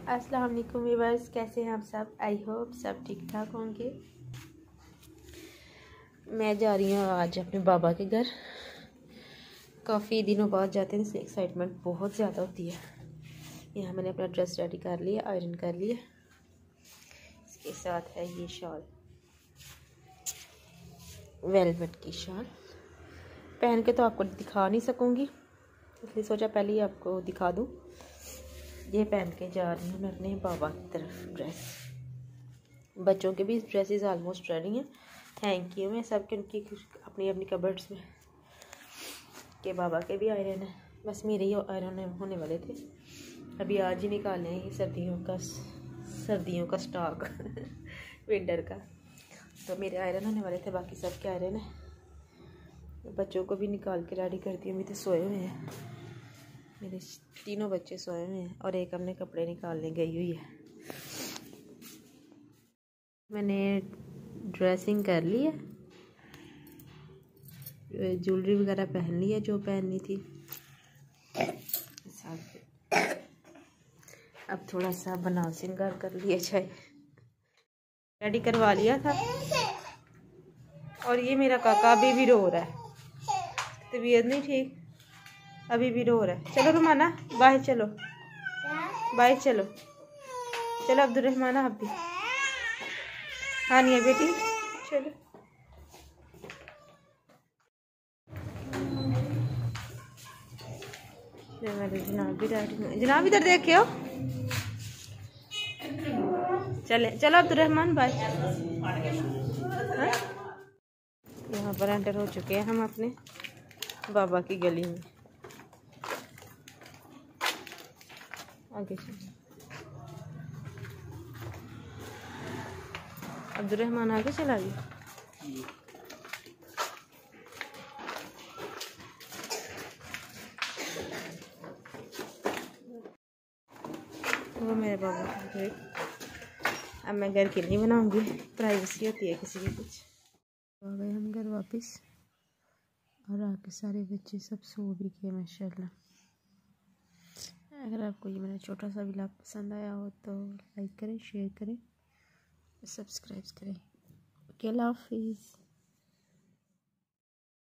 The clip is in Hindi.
अस्सलाम वालेकुम व्यूअर्स, कैसे हैं आप सब। आई होप सब ठीक ठाक होंगे। मैं जा रही हूँ आज अपने बाबा के घर। काफ़ी दिनों बाद जाते हैं इसलिए एक्साइटमेंट बहुत ज़्यादा होती है। यहाँ मैंने अपना ड्रेस रेडी कर लिया, आयरन कर लिया। इसके साथ है ये शॉल, वेलवेट की शॉल। पहन के तो आपको दिखा नहीं सकूँगी, इसलिए सोचा पहले ही आपको दिखा दूँ। ये पहन के जा रही हूँ मैं अपने बाबा की तरफ ड्रेस। बच्चों के भी ड्रेसेस ऑलमोस्ट रेडी हैं, हैंग किए हुए हैं सब के, उनकी अपनी अपनी कबर्ड्स में। के बाबा के भी आयरन है, बस मेरे ही आयरन होने वाले थे। अभी आज ही निकाले हैं सर्दियों का स्टॉक विंटर का। तो मेरे आयरन होने वाले थे, बाकी सब के आयरन है। बच्चों को भी निकाल के रेडी कर दिया। अभी तो सोए हुए हैं, मेरे तीनों बच्चे सोए हुए हैं और एक अपने कपड़े निकालने गई हुई है। मैंने ड्रेसिंग कर ली है, ज्वेलरी वगैरह पहन ली है जो पहननी थी। अब थोड़ा सा बना सिंगार कर लिया, चाहे रेडी करवा लिया था। और ये मेरा काका अभी भी रो रहा है, तबीयत नहीं ठीक, अभी भी रो रहा है। चलो रुमाना बाहर चलो, बाहर चलो, चलो अब्दुर्रहमान आप भी। हाँ नहीं है बेटी, चलो। मेरे जनाब भी रेडी, जनाब इधर देखे हो। चले चलो अब्दुर्रहमान बाय। यहाँ पर एंटर हो चुके हैं हम अपने बाबा की गली में। आगे चलिए, अब्दुर्रहमान आगे चला गया। वो मेरे बाबा का घर। अब मैं घर की नहीं बनाऊंगी, प्राइवेसी होती है किसी की कुछ। आ गए हम घर वापस और आके सारे बच्चे सब सो भी गए माशाल्लाह। अगर आपको ये मेरा छोटा सा व्लॉग पसंद आया हो तो लाइक करें, शेयर करें, सब्सक्राइब करें। ओके, अल्लाह हाफिज़।